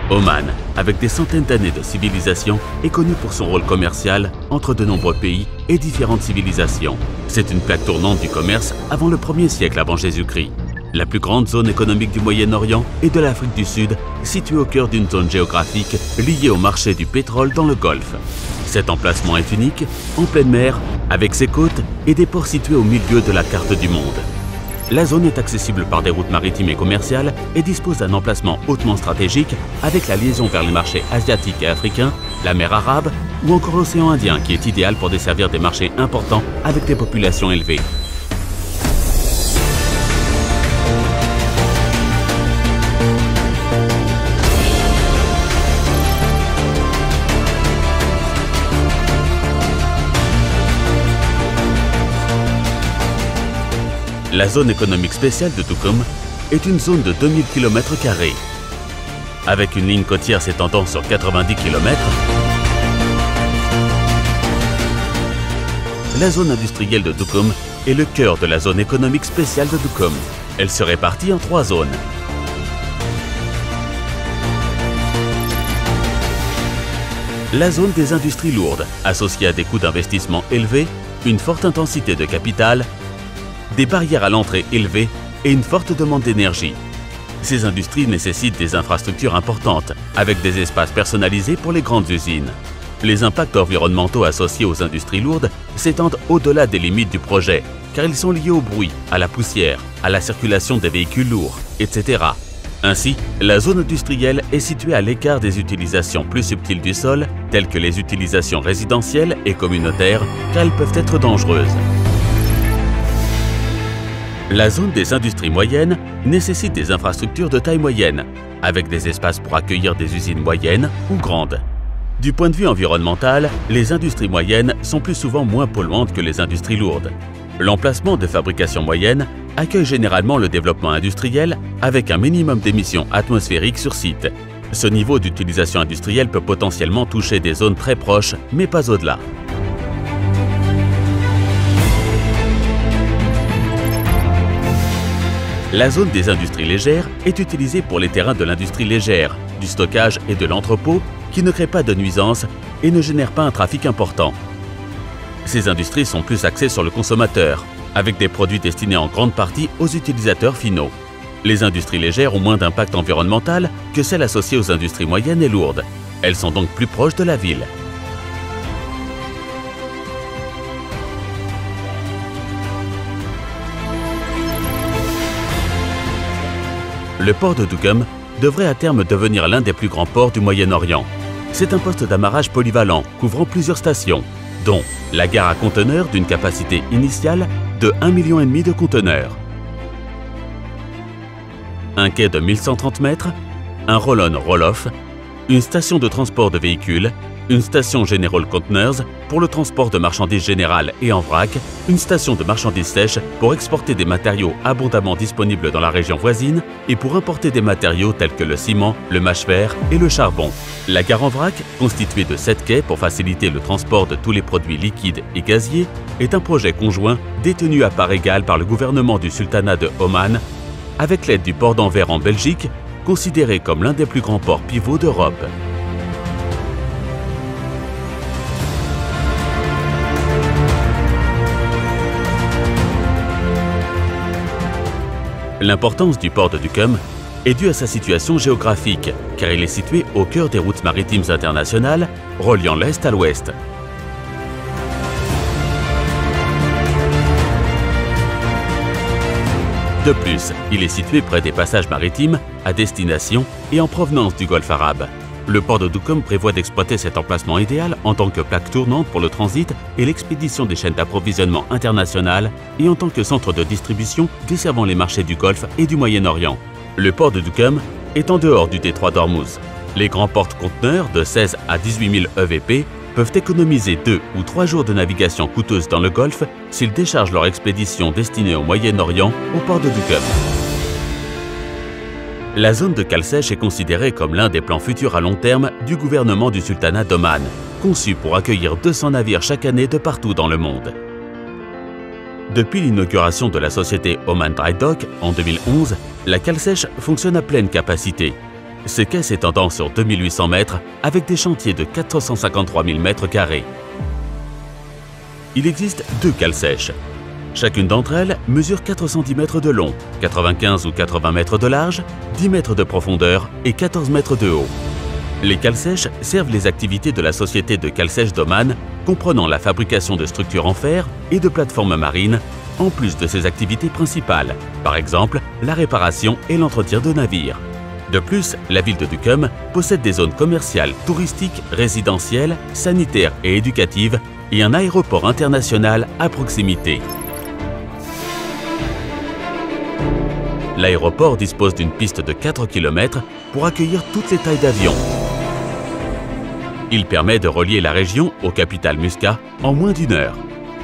Oman, avec des centaines d'années de civilisation, est connu pour son rôle commercial entre de nombreux pays et différentes civilisations. C'est une plaque tournante du commerce avant le 1er siècle avant Jésus-Christ. La plus grande zone économique du Moyen-Orient et de l'Afrique du Sud, située au cœur d'une zone géographique liée au marché du pétrole dans le Golfe. Cet emplacement est unique, en pleine mer, avec ses côtes et des ports situés au milieu de la carte du monde. La zone est accessible par des routes maritimes et commerciales et dispose d'un emplacement hautement stratégique avec la liaison vers les marchés asiatiques et africains, la mer Arabe ou encore l'océan Indien qui est idéal pour desservir des marchés importants avec des populations élevées. La zone économique spéciale de Duqm est une zone de 2000 km². Avec une ligne côtière s'étendant sur 90 km, la zone industrielle de Duqm est le cœur de la zone économique spéciale de Duqm. Elle se répartit en 3 zones. La zone des industries lourdes, associée à des coûts d'investissement élevés, une forte intensité de capital, des barrières à l'entrée élevées et une forte demande d'énergie. Ces industries nécessitent des infrastructures importantes, avec des espaces personnalisés pour les grandes usines. Les impacts environnementaux associés aux industries lourdes s'étendent au-delà des limites du projet, car ils sont liés au bruit, à la poussière, à la circulation des véhicules lourds, etc. Ainsi, la zone industrielle est située à l'écart des utilisations plus subtiles du sol, telles que les utilisations résidentielles et communautaires, car elles peuvent être dangereuses. La zone des industries moyennes nécessite des infrastructures de taille moyenne, avec des espaces pour accueillir des usines moyennes ou grandes. Du point de vue environnemental, les industries moyennes sont plus souvent moins polluantes que les industries lourdes. L'emplacement de fabrication moyenne accueille généralement le développement industriel avec un minimum d'émissions atmosphériques sur site. Ce niveau d'utilisation industrielle peut potentiellement toucher des zones très proches, mais pas au-delà. La zone des industries légères est utilisée pour les terrains de l'industrie légère, du stockage et de l'entrepôt qui ne créent pas de nuisances et ne génèrent pas un trafic important. Ces industries sont plus axées sur le consommateur, avec des produits destinés en grande partie aux utilisateurs finaux. Les industries légères ont moins d'impact environnemental que celles associées aux industries moyennes et lourdes. Elles sont donc plus proches de la ville. Le port de Duqm devrait à terme devenir l'un des plus grands ports du Moyen-Orient. C'est un poste d'amarrage polyvalent couvrant plusieurs stations, dont la gare à conteneurs d'une capacité initiale de 1,5 million de conteneurs, un quai de 1130 mètres, un roll-on roll-off, une station de transport de véhicules, une station General Containers pour le transport de marchandises générales et en vrac, une station de marchandises sèches pour exporter des matériaux abondamment disponibles dans la région voisine et pour importer des matériaux tels que le ciment, le mâche-fer et le charbon. La gare en vrac, constituée de 7 quais pour faciliter le transport de tous les produits liquides et gaziers, est un projet conjoint détenu à part égale par le gouvernement du sultanat de Oman avec l'aide du port d'Anvers en Belgique, considéré comme l'un des plus grands ports pivots d'Europe. L'importance du port de Duqm est due à sa situation géographique, car il est situé au cœur des routes maritimes internationales, reliant l'Est à l'Ouest. De plus, il est situé près des passages maritimes à destination et en provenance du Golfe arabe. Le port de Duqm prévoit d'exploiter cet emplacement idéal en tant que plaque tournante pour le transit et l'expédition des chaînes d'approvisionnement internationales et en tant que centre de distribution desservant les marchés du Golfe et du Moyen-Orient. Le port de Duqm est en dehors du détroit d'Ormuz. Les grands porte-conteneurs de 16 à 18 000 EVP peuvent économiser 2 ou 3 jours de navigation coûteuse dans le Golfe s'ils déchargent leur expédition destinée au Moyen-Orient au port de Duqm. La zone de cale sèche est considérée comme l'un des plans futurs à long terme du gouvernement du sultanat d'Oman, conçu pour accueillir 200 navires chaque année de partout dans le monde. Depuis l'inauguration de la société Oman Dry Dock en 2011, la cale sèche fonctionne à pleine capacité. Ces quais s'étendant sur 2800 mètres avec des chantiers de 453 000 mètres carrés. Il existe 2 cales sèches. Chacune d'entre elles mesure 410 mètres de long, 95 ou 80 mètres de large, 10 mètres de profondeur et 14 mètres de haut. Les cales sèches servent les activités de la société de cales sèches d'Oman, comprenant la fabrication de structures en fer et de plateformes marines, en plus de ses activités principales, par exemple la réparation et l'entretien de navires. De plus, la ville de Duqm possède des zones commerciales, touristiques, résidentielles, sanitaires et éducatives et un aéroport international à proximité. L'aéroport dispose d'une piste de 4 km pour accueillir toutes les tailles d'avions. Il permet de relier la région aux capitales Muscat en moins d'1 heure.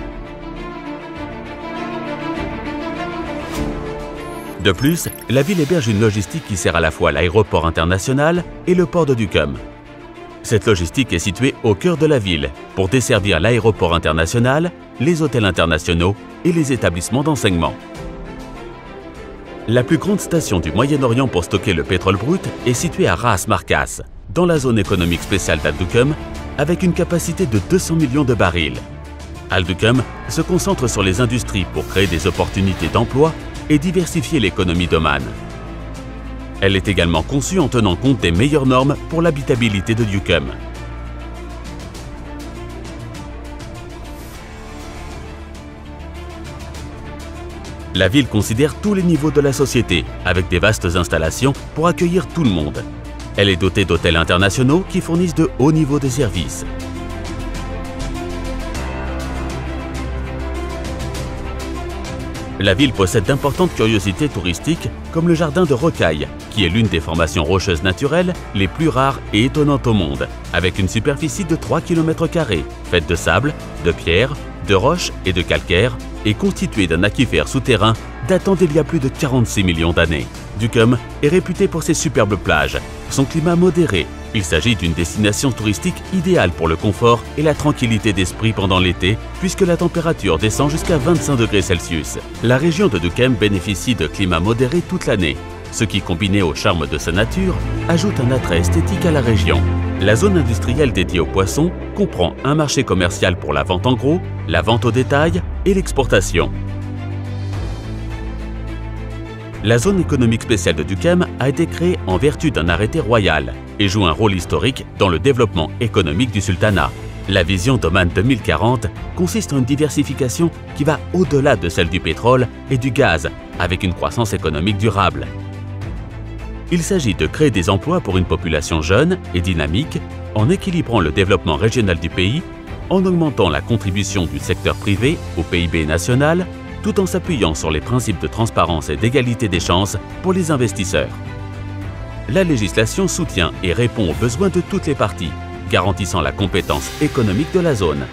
De plus, la ville héberge une logistique qui sert à la fois l'aéroport international et le port de Duqm. Cette logistique est située au cœur de la ville pour desservir l'aéroport international, les hôtels internationaux et les établissements d'enseignement. La plus grande station du Moyen-Orient pour stocker le pétrole brut est située à Ras Markas, dans la zone économique spéciale d'Al Duqm, avec une capacité de 200 millions de barils. Al Duqm se concentre sur les industries pour créer des opportunités d'emploi et diversifier l'économie d'Oman. Elle est également conçue en tenant compte des meilleures normes pour l'habitabilité de Duqm. La ville considère tous les niveaux de la société, avec des vastes installations pour accueillir tout le monde. Elle est dotée d'hôtels internationaux qui fournissent de hauts niveaux de services. La ville possède d'importantes curiosités touristiques comme le jardin de Rocaille, qui est l'une des formations rocheuses naturelles les plus rares et étonnantes au monde, avec une superficie de 3 km², faite de sable, de pierre, de roches et de calcaire, et constituée d'un aquifère souterrain datant d'il y a plus de 46 millions d'années. Duqm est réputé pour ses superbes plages, son climat modéré. Il s'agit d'une destination touristique idéale pour le confort et la tranquillité d'esprit pendant l'été, puisque la température descend jusqu'à 25 degrés Celsius. La région de Duqm bénéficie de climats modérés toute l'année, ce qui, combiné au charme de sa nature, ajoute un attrait esthétique à la région. La zone industrielle dédiée aux poissons comprend un marché commercial pour la vente en gros, la vente au détail et l'exportation. La zone économique spéciale de Duqm a été créée en vertu d'un arrêté royal et joue un rôle historique dans le développement économique du sultanat. La vision d'Oman 2040 consiste en une diversification qui va au-delà de celle du pétrole et du gaz, avec une croissance économique durable. Il s'agit de créer des emplois pour une population jeune et dynamique en équilibrant le développement régional du pays, en augmentant la contribution du secteur privé au PIB national, tout en s'appuyant sur les principes de transparence et d'égalité des chances pour les investisseurs. La législation soutient et répond aux besoins de toutes les parties, garantissant la compétence économique de la zone.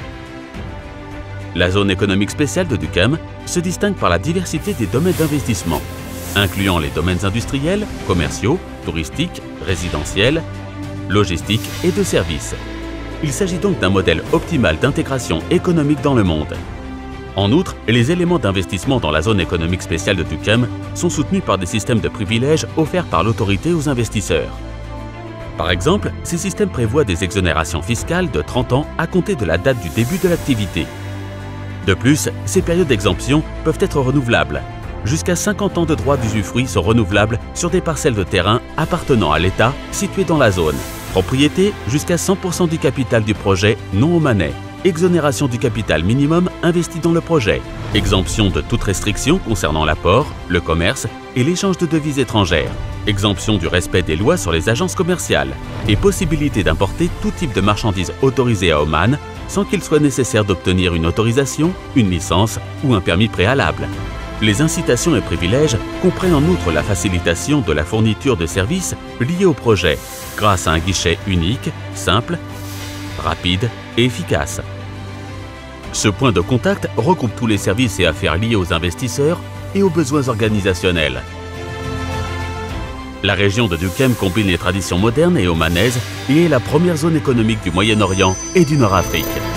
La zone économique spéciale de Duqm se distingue par la diversité des domaines d'investissement, incluant les domaines industriels, commerciaux, touristiques, résidentiels, logistiques et de services. Il s'agit donc d'un modèle optimal d'intégration économique dans le monde. En outre, les éléments d'investissement dans la zone économique spéciale de Duqm sont soutenus par des systèmes de privilèges offerts par l'autorité aux investisseurs. Par exemple, ces systèmes prévoient des exonérations fiscales de 30 ans à compter de la date du début de l'activité. De plus, ces périodes d'exemption peuvent être renouvelables. Jusqu'à 50 ans de droits d'usufruit sont renouvelables sur des parcelles de terrain appartenant à l'État situées dans la zone. Propriété jusqu'à 100% du capital du projet non omanais. Exonération du capital minimum investi dans le projet. Exemption de toute restriction concernant l'apport, le commerce et l'échange de devises étrangères. Exemption du respect des lois sur les agences commerciales. Et possibilité d'importer tout type de marchandises autorisées à Oman sans qu'il soit nécessaire d'obtenir une autorisation, une licence ou un permis préalable. Les incitations et privilèges comprennent en outre la facilitation de la fourniture de services liés au projet, grâce à un guichet unique, simple, rapide et efficace. Ce point de contact regroupe tous les services et affaires liés aux investisseurs et aux besoins organisationnels. La région de Duqm combine les traditions modernes et omanaises et est la première zone économique du Moyen-Orient et du Nord-Afrique.